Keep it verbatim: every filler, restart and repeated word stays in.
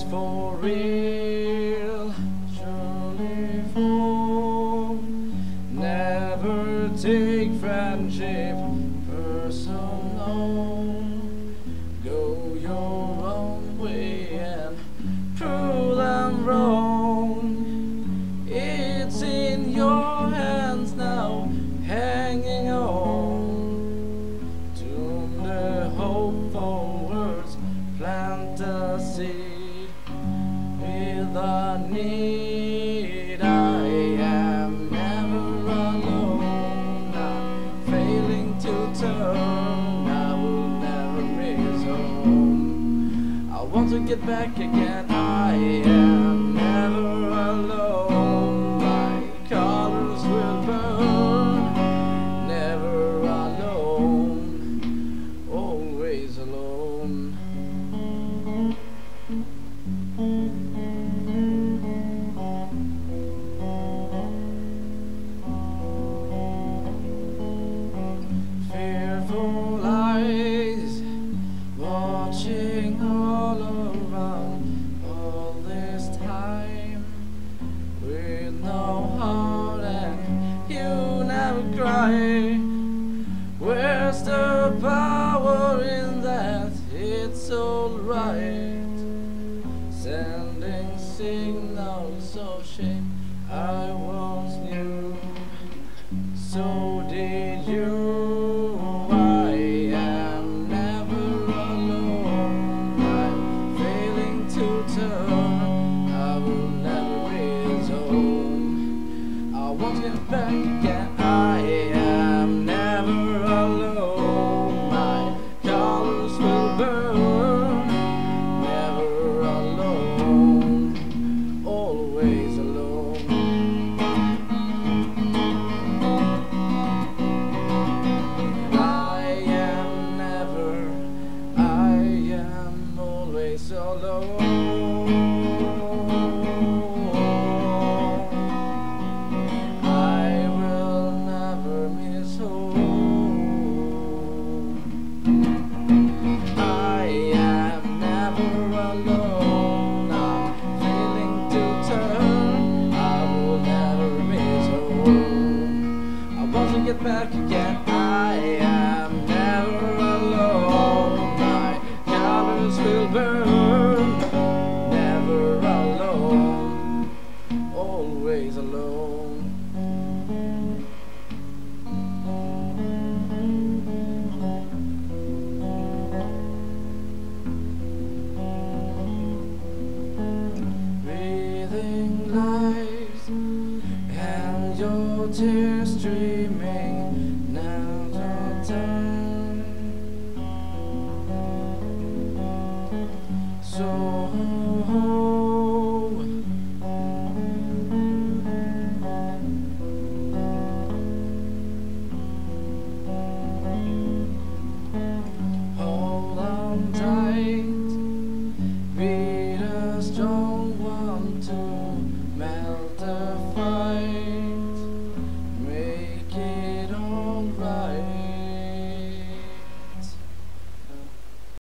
is for real, surely for. Never take friendship personal. Go your own way and prove them wrong. It's in your hands now, hanging on. Tune the hopeful words, plant a seed with a need. I am never alone. I'm failing to turn. I will never miss home. I want to get back again. I am never alone. My colors will burn. Never alone. Always alone. Fearful eyes watching all around all this time, with no heart and you never cry. Where's the power in that? It's alright. Sending signals of shame I once knew. So did you. I am never alone. I'm failing to turn. I will never reach home. I want to get back again. I am never alone. My colors will burn. Never alone. Always alone. I am never, I am always alone. I will never miss home. I am never alone. I'm failing to turn. I will never miss home. I want to get back again. I am never alone. My colors will burn. Never alone. Always alone. Breathing lives and your tears streaming now to turn. So hold on tight, be the strong one to melt